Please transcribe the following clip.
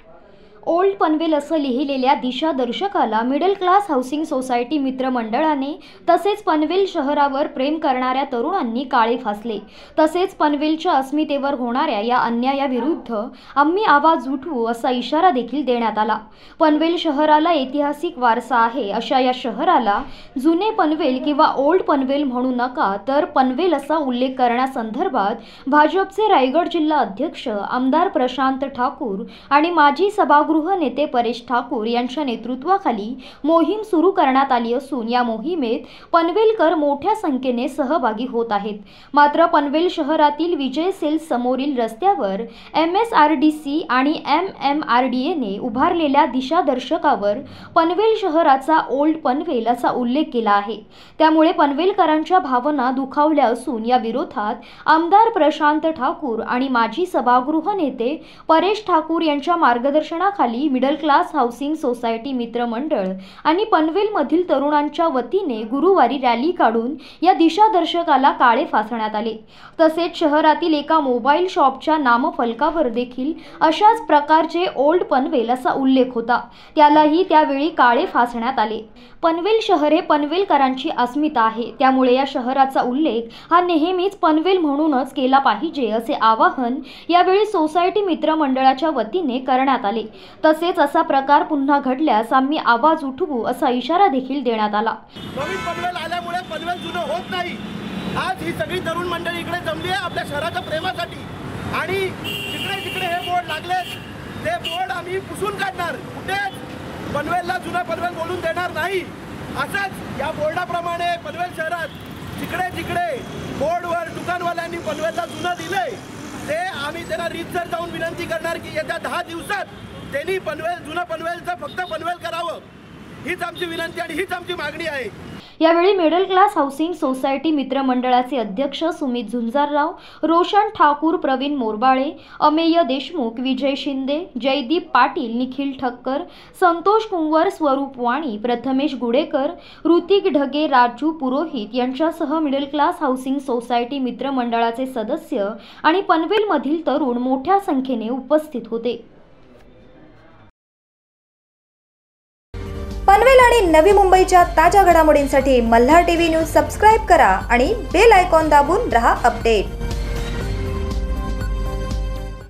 Old Panvel असं लिहिलेल्या दिशादर्शकाला मिडल क्लास हाऊसिंग सोसायटी मित्रमंडळाने तसेच पनवेल शहरावर प्रेम करणाऱ्या तरुणांनी काळे फासले। तसेच पनवेलच्या अस्मितेवर होणाऱ्या या अन्यायाविरुद्ध आम्ही आवाज उठवू असा इशारा देखील देण्यात आला। पनवेल शहराला ऐतिहासिक वारसा आहे, अशा या शहराला जुने पनवेल किंवा ओल्ड पनवेल म्हणू नका, तर पनवेल असा उल्लेख करण्यासंदर्भात भाजपचे रायगड जिल्हा अध्यक्ष आमदार प्रशांत ठाकूर आणि माजी सभागृह नेते परेश ठाकूर यांच्या नेतृत्वाखाली मोहीम सुरू करण्यात आली असून या मोहिमेत पनवेलकर मोठ्या संख्येने सहभागी होत आहेत। मात्र पनवेल शहरातील विजय सेल्स समोरील रस्त्यावर MSRDC आणि MMRDA ने उभारलेल्या दिशादर्शकावर पनवेल शहराचा ओल्ड पनवेल असा उल्लेख केला आहे। त्यामुळे पनवेलकरांच्या भावना दुखावल्या असून या विरोधात आमदार प्रशांत ठाकूर आणि माजी सभागृह नेते परेश ठाकूर यांच्या मार्गदर्शनाखाली मिडल क्लास हाऊसिंग सोसायटी मित्रमंडळ आणि पनवेलमधील तरुणांच्या वतीने गुरुवारी रॅली काढून या दिशादर्शकाला काळे फासण्यात आले। तसेच शहरातील एका मोबाईल शॉपच्या नामफलकावर देखील अशाच प्रकारचे ओल्ड पनवेल असा उल्लेख होता, त्यालाही त्यावेळी काळे फासण्यात आले। पनवेल शहर हे पनवेलकरांची अस्मिता आहे, त्यामुळे या शहराचा उल्लेख हा नेहमीच पनवेल म्हणूनच केला पाहिजे असे आवाहन यावेळी सोसायटी मित्रमंडळाच्या वतीने करण्यात आले। तसेच असा प्रकार पुन्हा घडल्यास आम्ही आवाज उठवू असा इशारा देखील देण्यात आला। नवीन पनवेल आल्यामुळे पनवेल जुनं होत नाही। आज ही सगळी तरुण मंडळी इकडे जमली आहे आपल्या शहराच्या प्रेमासाठी आणि जिकडे जिकडे हे बोर्ड लागले ते बोर्ड आम्ही पुसून काढणार। कुठेच पनवेलला जुना पनवेल बोलून देणार नाही। असंच या बोर्डाप्रमाणे पनवेल शहरात जिकडे जिकडे बोर्डवर दुकानवाल्यांनी पनवेलला जुनं दिलंय ते आम्ही त्यांना रीतसर जाऊन विनंती करणार की येत्या 10 दिवसात त्यांनी पनवेल जुना पनवेलचं फक्त पनवेल करावं, हीच आमची विनंती आणि हीच आमची मागणी आहे। यावेळी मिडल क्लास हाऊसिंग सोसायटी मित्रमंडळाचे अध्यक्ष सुमित झुंजारराव, रोशन ठाकूर, प्रवीण मोरबाळे, अमेय देशमुख, विजय शिंदे, जयदीप पाटील, निखिल ठक्कर, संतोष कुंवर, स्वरूप वाणी, प्रथमेश गुडेकर, ऋतिक ढगे, राजू पुरोहित यांच्यासह मिडल क्लास हाऊसिंग सोसायटी मित्रमंडळाचे सदस्य आणि पनवेलमधील तरुण मोठ्या संख्येने उपस्थित होते। पनवेल आणि नवी मुंबईच्या ताज्या घडामोडींसाठी मल्हार टीव्ही न्यूज सबस्क्राइब करा आणि बेल आयकॉन दाबून रहा अपडेट।